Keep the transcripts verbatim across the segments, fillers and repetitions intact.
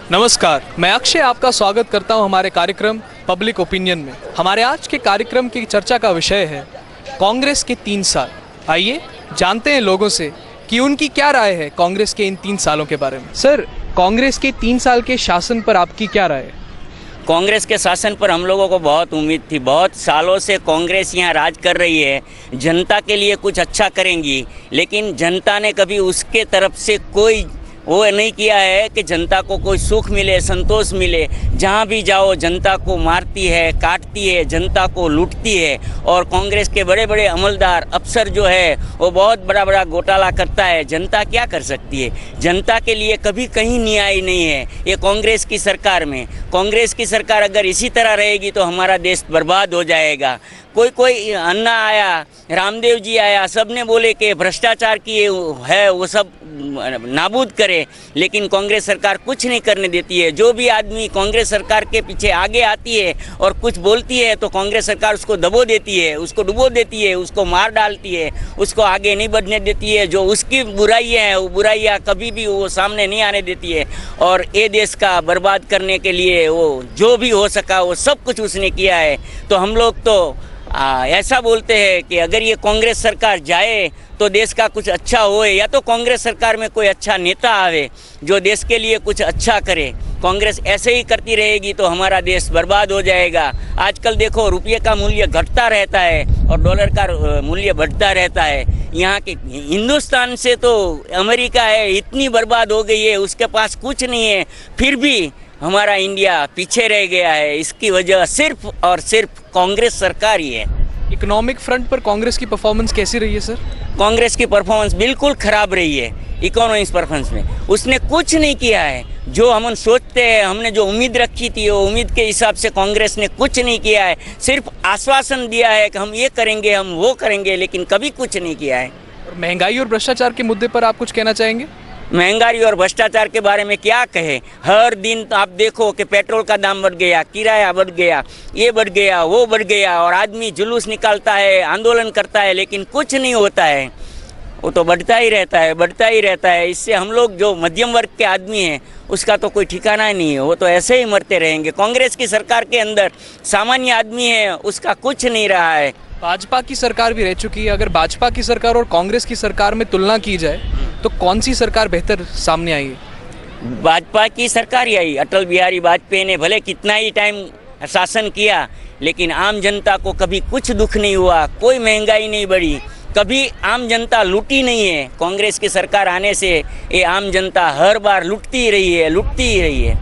नमस्कार, मैं अक्षय आपका स्वागत करता हूं हमारे कार्यक्रम पब्लिक ओपिनियन में। हमारे आज के कार्यक्रम की चर्चा का विषय है कांग्रेस के तीन साल। आइए जानते हैं लोगों से कि उनकी क्या राय है कांग्रेस के इन तीन सालों के बारे में। सर, कांग्रेस के तीन साल के शासन पर आपकी क्या राय है? कांग्रेस के शासन पर हम लोगों को बहुत उम्मीद थी। बहुत सालों से कांग्रेस यहाँ राज कर रही है, जनता के लिए कुछ अच्छा करेंगी, लेकिन जनता ने कभी उसके तरफ से कोई वो नहीं किया है कि जनता को कोई सुख मिले, संतोष मिले। जहाँ भी जाओ जनता को मारती है, काटती है, जनता को लूटती है। और कांग्रेस के बड़े बड़े अमलदार अफसर जो है वो बहुत बड़ा बड़ा घोटाला करता है। जनता क्या कर सकती है? जनता के लिए कभी कहीं न्याय नहीं है ये कांग्रेस की सरकार में। कांग्रेस की सरकार अगर इसी तरह रहेगी तो हमारा देश बर्बाद हो जाएगा। कोई कोई अन्ना आया, रामदेव जी आया, सब ने बोले कि भ्रष्टाचार की है वो सब नाबूद करे, लेकिन कांग्रेस सरकार कुछ नहीं करने देती है। जो भी आदमी कांग्रेस सरकार के पीछे आगे आती है और कुछ बोलती है तो कांग्रेस सरकार उसको दबो देती है, उसको डुबो देती है, उसको मार डालती है, उसको आगे नहीं बढ़ने देती है। जो उसकी बुराइयां हैं वो बुराइयां कभी भी वो सामने नहीं आने देती है। और ये देश का बर्बाद करने के लिए वो जो भी हो सका वो सब कुछ उसने किया है। तो हम लोग तो आ, ऐसा बोलते हैं कि अगर ये कांग्रेस सरकार जाए तो देश का कुछ अच्छा होए, या तो कांग्रेस सरकार में कोई अच्छा नेता आवे जो देश के लिए कुछ अच्छा करे। कांग्रेस ऐसे ही करती रहेगी तो हमारा देश बर्बाद हो जाएगा। आजकल देखो रुपये का मूल्य घटता रहता है और डॉलर का मूल्य बढ़ता रहता है। यहाँ के हिंदुस्तान से तो अमेरिका है, इतनी बर्बाद हो गई है, उसके पास कुछ नहीं है, फिर भी हमारा इंडिया पीछे रह गया है। इसकी वजह सिर्फ और सिर्फ कांग्रेस सरकार ही है। इकोनॉमिक फ्रंट पर कांग्रेस की परफॉर्मेंस कैसी रही है सर? कांग्रेस की परफॉर्मेंस बिल्कुल खराब रही है। इकोनॉमिक परफॉर्मेंस में उसने कुछ नहीं किया है। जो हम सोचते हैं, हमने जो उम्मीद रखी थी वो उम्मीद के हिसाब से कांग्रेस ने कुछ नहीं किया है। सिर्फ आश्वासन दिया है कि हम ये करेंगे, हम वो करेंगे, लेकिन कभी कुछ नहीं किया है। और महंगाई और भ्रष्टाचार के मुद्दे पर आप कुछ कहना चाहेंगे? महंगाई और भ्रष्टाचार के बारे में क्या कहे? हर दिन तो आप देखो कि पेट्रोल का दाम बढ़ गया, किराया बढ़ गया, ये बढ़ गया, वो बढ़ गया, और आदमी जुलूस निकालता है, आंदोलन करता है, लेकिन कुछ नहीं होता है। वो तो बढ़ता ही रहता है, बढ़ता ही रहता है। इससे हम लोग जो मध्यम वर्ग के आदमी हैं उसका तो कोई ठिकाना ही नहीं है, वो तो ऐसे ही मरते रहेंगे। कांग्रेस की सरकार के अंदर सामान्य आदमी है उसका कुछ नहीं रहा है। भाजपा की सरकार भी रह चुकी है। अगर भाजपा की सरकार और कांग्रेस की सरकार में तुलना की जाए तो कौन सी सरकार बेहतर सामने आई है? भाजपा की सरकार ही आई। अटल बिहारी वाजपेयी ने भले कितना ही टाइम शासन किया, लेकिन आम जनता को कभी कुछ दुख नहीं हुआ, कोई महंगाई नहीं बढ़ी, कभी आम जनता लूटी नहीं है। कांग्रेस की सरकार आने से ये आम जनता हर बार लूटती ही रही है, लूटती ही रही है।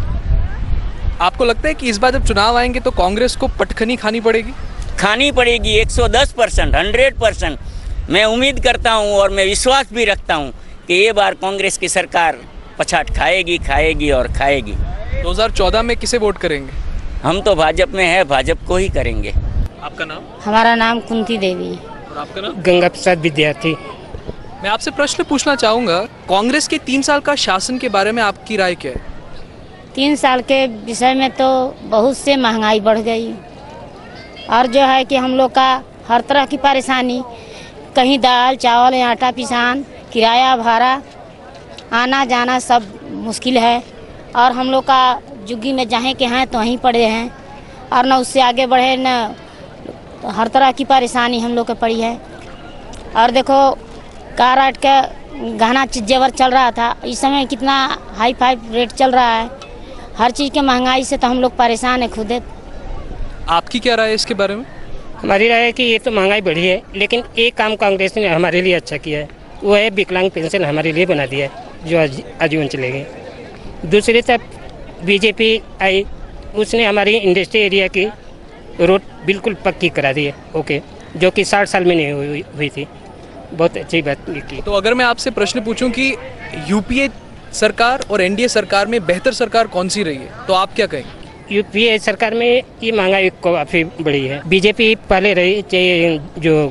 आपको लगता है कि इस बार जब चुनाव आएंगे तो कांग्रेस को पटखनी खानी पड़ेगी? खानी पड़ेगी, एक सौ दस परसेंट, हंड्रेड परसेंट। मैं उम्मीद करता हूं और मैं विश्वास भी रखता हूं कि ये बार कांग्रेस की सरकार पछाड़ खाएगी, खाएगी और खाएगी। दो हज़ार चौदह में किसे वोट करेंगे? हम तो भाजपा में है, भाजपा को ही करेंगे। आपका नाम? हमारा नाम कुंती देवी। और आपका नाम? गंगा प्रसाद विद्यार्थी। मैं आपसे प्रश्न पूछना चाहूँगा, कांग्रेस के तीन साल का शासन के बारे में आपकी राय क्या है? तीन साल के विषय में तो बहुत से महंगाई बढ़ गई, और जो है कि हम लोग का हर तरह की परेशानी, कहीं दाल चावल आटा पिसान, किराया भाड़ा, आना जाना सब मुश्किल है। और हम लोग का जुग्गी में जहाँ के हैं तो वहीं पड़े हैं, और न उससे आगे बढ़े, न हर तरह की परेशानी हम लोग को पड़ी है। और देखो कार आट का गहना जेवर चल रहा था, इस समय कितना हाई फाई रेट चल रहा है। हर चीज़ के महंगाई से तो हम लोग परेशान है खुद। आपकी क्या राय है इसके बारे में? हमारी राय है कि ये तो महंगाई बढ़ी है, लेकिन एक काम कांग्रेस ने हमारे लिए अच्छा किया है, वो है विकलांग पेंशन हमारे लिए बना दिया है, जो आजीवन चलेगी। दूसरी तरफ बीजेपी आई, उसने हमारी इंडस्ट्री एरिया की रोड बिल्कुल पक्की करा दी है, ओके, जो कि साठ साल में नहीं हुई, हुई थी। बहुत अच्छी बात की। तो अगर मैं आपसे प्रश्न पूछूं कि यूपीए सरकार और एनडीए सरकार में बेहतर सरकार कौन सी रही है, तो आप क्या कहेंगे? यूपीए सरकार में ये महंगाई काफ़ी बड़ी है। बीजेपी पहले रही, जो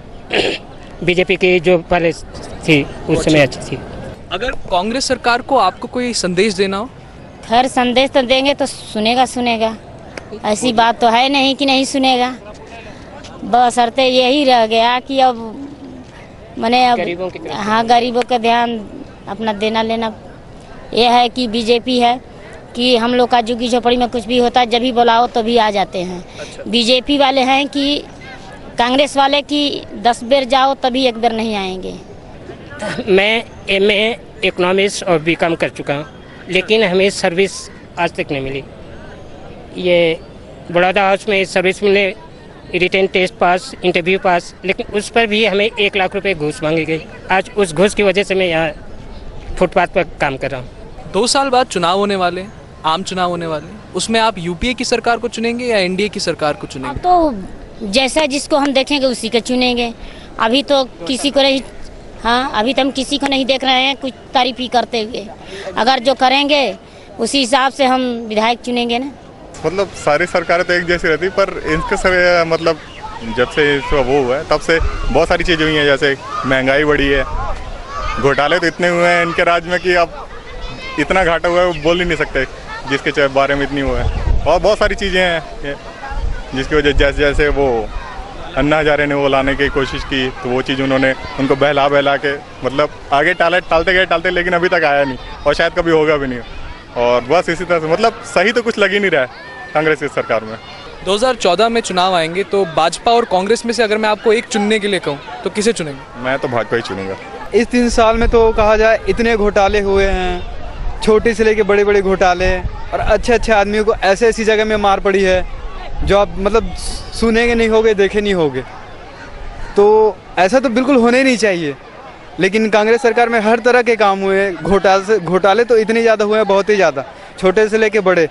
बीजेपी की जो पहले थी उस समय अच्छी थी। अगर कांग्रेस सरकार को आपको कोई संदेश देना हो? खैर संदेश तो देंगे तो सुनेगा सुनेगा, ऐसी बात तो है नहीं कि नहीं सुनेगा। बस अर्थे यही रह गया कि अब मैंने अब गरीबों की हाँ गरीबों का ध्यान अपना देना लेना। ये है कि बीजेपी है कि हम लोग का झुग्गी झोपड़ी में कुछ भी होता है जब भी बुलाओ तो भी आ जाते हैं। अच्छा। बीजेपी वाले हैं कि कांग्रेस वाले कि दस बेर जाओ तभी एक बेर नहीं आएंगे। मैं एमए इकोनॉमिक्स और बीकॉम कर चुका हूँ, लेकिन हमें सर्विस आज तक नहीं मिली। ये बड़ौदा हाउस में सर्विस मिले, written test pass, interview pass, लेकिन उस पर भी हमें एक लाख रुपए घूस मांगी गई। आज उस घूस की वजह से मैं यहाँ फुटपाथ पर काम कर रहा हूँ। दो साल बाद चुनाव होने वाले, आम चुनाव होने वाले, उसमें आप यूपीए की सरकार को चुनेंगे या एनडीए की सरकार को चुनेंगे? तो जैसा जिसको हम देखेंगे उसी को चुनेंगे। अभी तो किसी को नहीं, हाँ अभी तो हम किसी को नहीं देख रहे हैं कुछ तारीफ ही करते हुए। अगर जो करेंगे उसी हिसाब से हम विधायक चुनेंगे ना। मतलब सारी सरकारें तो एक जैसी रहती, पर इनके सर मतलब जब से इसका वो हुआ है तब से बहुत सारी चीज़ें हुई हैं, जैसे महंगाई बढ़ी है, घोटाले तो इतने हुए हैं इनके राज्य में कि अब इतना घाटा हुआ है वो बोल ही नहीं सकते जिसके बारे में इतनी हुआ है। और बहुत सारी चीज़ें हैं जिसकी वजह जैसे जैसे वो अन्ना हजारे ने वो लाने की कोशिश की तो वो चीज़ उन्होंने उनको बहला बहला के मतलब आगे टाले टालते गए टालते लेकिन अभी तक आया नहीं और शायद कभी होगा भी नहीं। और बस इसी तरह से मतलब सही तो कुछ लग ही नहीं रहा है कांग्रेस की सरकार में। दो हज़ार चौदह में चुनाव आएंगे तो भाजपा और कांग्रेस में से अगर मैं आपको एक चुनने के लिए कहूँ तो किसे चुनेंगे? मैं तो भाजपा ही चुनूंगा। इस तीन साल में तो कहा जाए इतने घोटाले हुए हैं, छोटे से लेके बड़े बड़े घोटाले, और अच्छे अच्छे आदमियों को ऐसे ऐसी जगह में मार पड़ी है जो आप मतलब सुनेंगे नहीं होगे, देखे नहीं होगे। तो ऐसा तो बिल्कुल होने ही नहीं चाहिए। लेकिन कांग्रेस सरकार में हर तरह के काम हुए, घोटाले घोटाले तो इतने ज़्यादा हुए हैं, बहुत ही ज़्यादा, छोटे से लेके बड़े।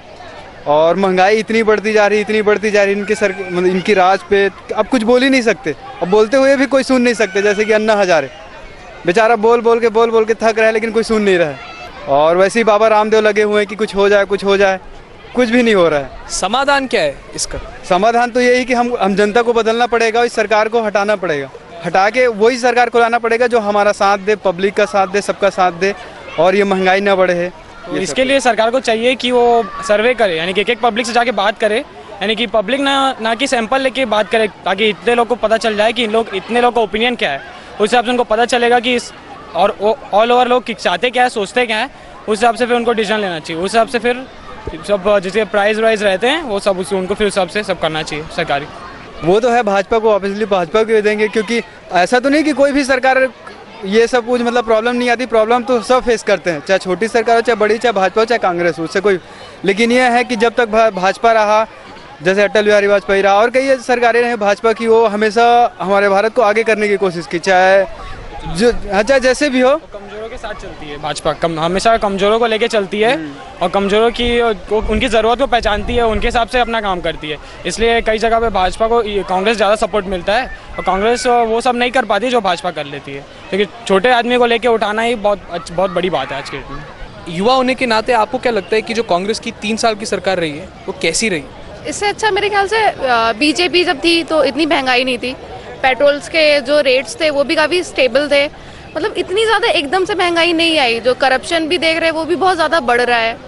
और महंगाई इतनी बढ़ती जा रही इतनी बढ़ती जा रही इनके सर मतलब इनकी राज पे अब कुछ बोल ही नहीं सकते, अब बोलते हुए भी कोई सुन नहीं सकते। जैसे कि अन्ना हजारे बेचारा बोल बोल के बोल बोल के थक रहा है लेकिन कोई सुन नहीं रहा है। और वैसे ही बाबा रामदेव लगे हुए हैं कि कुछ हो जाए कुछ हो जाए, कुछ भी नहीं हो रहा है। समाधान क्या है इसका? समाधान तो यही कि हम हम जनता को बदलना पड़ेगा, इस सरकार को हटाना पड़ेगा, हटा के वही सरकार को लाना पड़ेगा जो हमारा साथ दे, पब्लिक का साथ दे, सबका साथ दे और ये महंगाई ना बढ़े है। तो इसके लिए सरकार को चाहिए कि वो सर्वे करे, यानी कि एक एक पब्लिक से जाके बात करे, यानी कि पब्लिक ना ना कि सैंपल लेके बात करे ताकि इतने लोग को पता चल जाए कि इन लोग इतने लोग का ओपिनियन क्या है। उस हिसाब से उनको पता चलेगा कि इस और ऑल ओवर लोग चाहते क्या है, सोचते क्या है, उस हिसाब से फिर उनको डिसीजन लेना चाहिए। उस हिसाब से फिर सब जिसके प्राइस वाइज रहते हैं वो सब उस उनको फिर उस हिसाब से सब करना चाहिए सरकारी। वो तो है भाजपा को, ऑब्वियसली भाजपा को देंगे, क्योंकि ऐसा तो नहीं कि कोई भी सरकार ये सब कुछ मतलब प्रॉब्लम नहीं आती, प्रॉब्लम तो सब फेस करते हैं, चाहे छोटी सरकार हो, चाहे बड़ी, चाहे भाजपा हो, चाहे कांग्रेस हो, उससे कोई। लेकिन ये है कि जब तक भाजपा रहा, जैसे अटल बिहारी वाजपेयी रहा और कई सरकारें रहे भाजपा की, वो हमेशा हमारे भारत को आगे करने की कोशिश की, चाहे जो चाहे जैसे भी हो। कमजोरों के साथ चलती है भाजपा, कम हमेशा कमजोरों को लेके चलती है और कमजोरों की उनकी ज़रूरत को पहचानती है, उनके हिसाब से अपना काम करती है। इसलिए कई जगह पे भाजपा को कांग्रेस ज़्यादा सपोर्ट मिलता है और कांग्रेस वो सब नहीं कर पाती जो भाजपा कर लेती है, क्योंकि छोटे आदमी को लेके उठाना ही बहुत बहुत बड़ी बात है आज के डेट में। युवा होने के नाते आपको क्या लगता है कि जो कांग्रेस की तीन साल की सरकार रही है वो कैसी रही? इससे अच्छा मेरे ख्याल से बीजेपी जब थी तो इतनी महंगाई नहीं थी, पेट्रोल्स के जो रेट्स थे वो भी काफ़ी स्टेबल थे, मतलब इतनी ज़्यादा एकदम से महंगाई नहीं आई। जो करप्शन भी देख रहे हैं वो भी बहुत ज़्यादा बढ़ रहा है।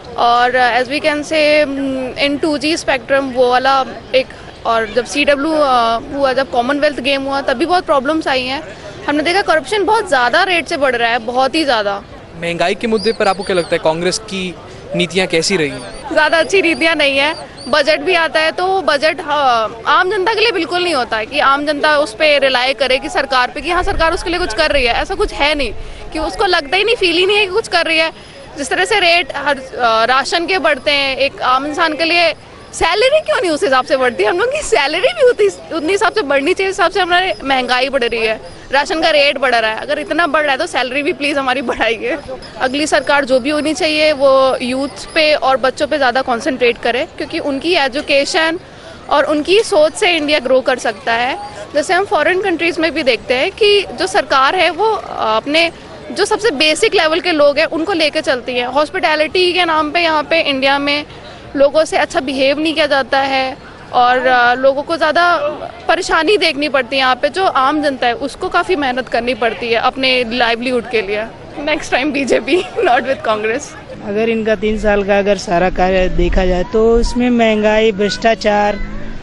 और as we can say in to G spectrum वो वाला एक, और जब सी डब्ल्यू हुआ, जब कॉमनवेल्थ गेम हुआ तब भी बहुत प्रॉब्लम्स आई हैं। हमने देखा करप्शन बहुत ज़्यादा रेट से बढ़ रहा है, बहुत ही ज़्यादा। महंगाई के मुद्दे पर आपको क्या लगता है कांग्रेस की नीतियाँ कैसी रही हैं? ज़्यादा अच्छी नीतियाँ नहीं है। बजट भी आता है तो बजट हाँ, आम जनता के लिए बिल्कुल नहीं होता है कि आम जनता उस पर रिलाई करे कि सरकार पे कि हाँ सरकार उसके लिए कुछ कर रही है। ऐसा कुछ है नहीं कि उसको लगता ही नहीं, फील ही नहीं है कि कुछ कर रही है। जिस तरह से रेट हर राशन के बढ़ते हैं, एक आम इंसान के लिए सैलरी क्यों नहीं उस हिसाब से बढ़ती है? हम लोग की सैलरी भी उतनी उतनी हिसाब से बढ़नी चाहिए, हिसाब से हमारी महंगाई बढ़ रही है, राशन का रेट बढ़ रहा है। अगर इतना बढ़ रहा है तो सैलरी भी प्लीज़ हमारी बढ़ाइए। अगली सरकार जो भी होनी चाहिए वो यूथ पे और बच्चों पे ज़्यादा कंसंट्रेट करे, क्योंकि उनकी एजुकेशन और उनकी सोच से इंडिया ग्रो कर सकता है। जैसे हम फॉरेन कंट्रीज़ में भी देखते हैं कि जो सरकार है वो अपने जो सबसे बेसिक लेवल के लोग हैं उनको लेके चलती है। हॉस्पिटैलिटी के नाम पे यहाँ पे इंडिया में लोगों से अच्छा बिहेव नहीं किया जाता है और लोगों को ज़्यादा परेशानी देखनी पड़ती है। यहाँ पे जो आम जनता है उसको काफ़ी मेहनत करनी पड़ती है अपने लाइवलीहुड के लिए। Next time BJP, not with Congress. अगर इनका तीन साल का अगर सारा कार्य देखा जाए तो इसमें महंगाई, भ्रष्टाचार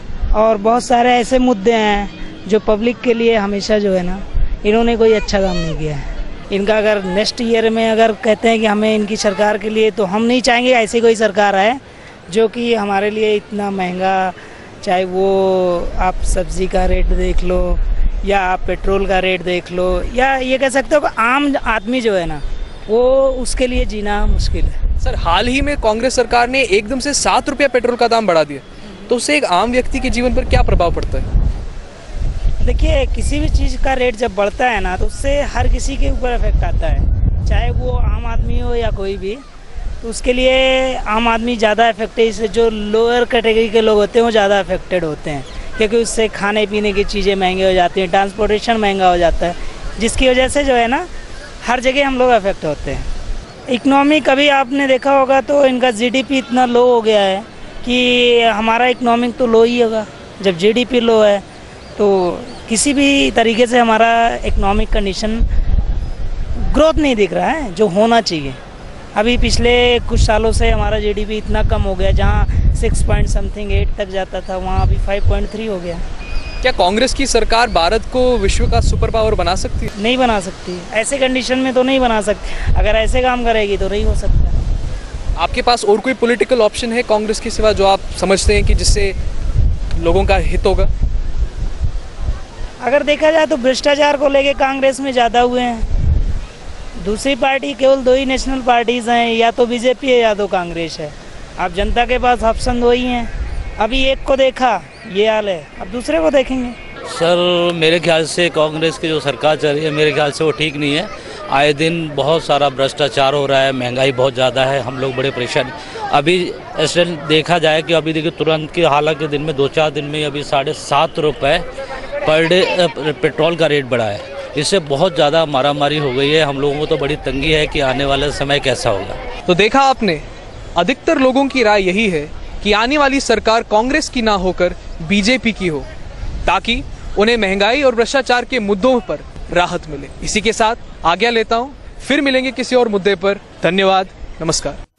और बहुत सारे ऐसे मुद्दे हैं जो पब्लिक के लिए हमेशा जो है ना, इन्होंने कोई अच्छा काम नहीं किया है। इनका अगर नेक्स्ट ईयर में अगर कहते हैं कि हमें इनकी सरकार के लिए, तो हम नहीं चाहेंगे ऐसी कोई सरकार आए जो कि हमारे लिए इतना महंगा, चाहे वो आप सब्जी का रेट देख लो या आप पेट्रोल का रेट देख लो, या ये कह सकते हो कि आम आदमी जो है ना वो उसके लिए जीना मुश्किल है। सर, हाल ही में कांग्रेस सरकार ने एकदम से सात रुपया पेट्रोल का दाम बढ़ा दिया, तो उससे एक आम व्यक्ति के जीवन पर क्या प्रभाव पड़ता है? देखिए, किसी भी चीज़ का रेट जब बढ़ता है ना तो उससे हर किसी के ऊपर इफेक्ट आता है, चाहे वो आम आदमी हो या कोई भी। तो उसके लिए आम आदमी ज़्यादा इफेक्टेड, इससे जो लोअर कैटेगरी के लोग होते हैं वो ज़्यादा इफेक्टेड होते हैं, क्योंकि उससे खाने पीने की चीज़ें महंगी हो जाती हैं, ट्रांसपोर्टेशन महंगा हो जाता है, जिसकी वजह से जो है ना हर जगह हम लोग अफेक्ट होते हैं। इकनॉमी, कभी आपने देखा होगा तो इनका जीडीपी इतना लो हो गया है कि हमारा इकनॉमिक तो लो ही होगा। जब जीडीपी लो है तो किसी भी तरीके से हमारा इकनॉमिक कंडीशन ग्रोथ नहीं दिख रहा है जो होना चाहिए। अभी पिछले कुछ सालों से हमारा जीडीपी इतना कम हो गया, जहाँ सिक्स पॉइंट समथिंग एट तक जाता था वहाँ अभी फाइव पॉइंट थ्री हो गया। क्या कांग्रेस की सरकार भारत को विश्व का सुपर पावर बना सकती है? नहीं बना सकती, ऐसे कंडीशन में तो नहीं बना सकती। अगर ऐसे काम करेगी तो नहीं हो सकता। आपके पास और कोई पॉलिटिकल ऑप्शन है कांग्रेस के सिवा जो आप समझते हैं कि जिससे लोगों का हित होगा? अगर देखा जाए तो भ्रष्टाचार को लेके कांग्रेस में ज़्यादा हुए हैं। दूसरी पार्टी केवल दो ही नेशनल पार्टीज़ हैं, या तो बीजेपी है या तो कांग्रेस है। अब जनता के पास ऑप्शन दो ही हैं। अभी एक को देखा, ये हाल है, अब दूसरे को देखेंगे। सर, मेरे ख्याल से कांग्रेस की जो सरकार चल रही है, मेरे ख्याल से वो ठीक नहीं है। आए दिन बहुत सारा भ्रष्टाचार हो रहा है, महंगाई बहुत ज़्यादा है, हम लोग बड़े परेशान। अभी ऐसे देखा जाए कि अभी देखिए तुरंत के हालांकि दिन में दो चार दिन में अभी साढ़े सात रुपये पर डे पेट्रोल का रेट बढ़ा है। इससे बहुत ज़्यादा मारामारी हो गई है। हम लोगों को तो बड़ी तंगी है कि आने वाला समय कैसा होगा। तो देखा आपने, अधिकतर लोगों की राय यही है कि आने वाली सरकार कांग्रेस की ना होकर बीजेपी की हो, ताकि उन्हें महंगाई और भ्रष्टाचार के मुद्दों पर राहत मिले। इसी के साथ आज्ञा लेता हूं, फिर मिलेंगे किसी और मुद्दे पर। धन्यवाद, नमस्कार।